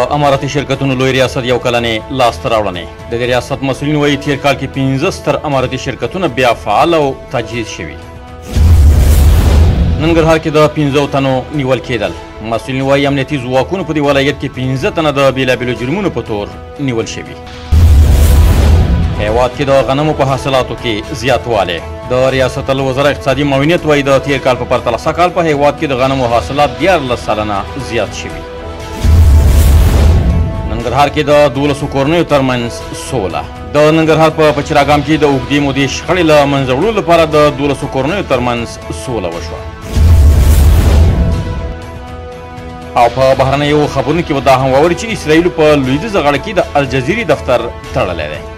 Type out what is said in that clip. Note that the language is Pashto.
اماراتي شرکتونو لوی ریاست یو کلنې لاسته راوړنې. د دې ریاست مسؤلین وایي تېر کال کې 15 ستر اماراتي شرکتونه بیا فعال او تجهیز شوي. ننګرهار کې د 15 تنو نیول کېدل. مسؤلین وایي امنیتي ځواکونو په دې ولایت کې 15 تنه د بېلابېلو جرمونو په تور نیول شوي. هیواد کې د غنمو په حاصلاتو کې زیاتوالی. د ریاست الوزرا اقتصادي معاونیت وایي د تېر کال په پرتله سږ کال په هیواد کې د غنمو حاصلات 14 سلنه زیات شوي. ننګرهار کې د 12 کورنیو ترمنځ سوله. د ننګرهار په پچراګام کې د اوږدې مودې شخړې له منځه وړلو لپاره د 12 کورنیو ترمنځ سوله وشوه. او په بهرنیو خبرونو کې به دا هم واورئ چې اسرایلو په لویدیځه غاړه کې د الجزیرې دفتر تړلی دی.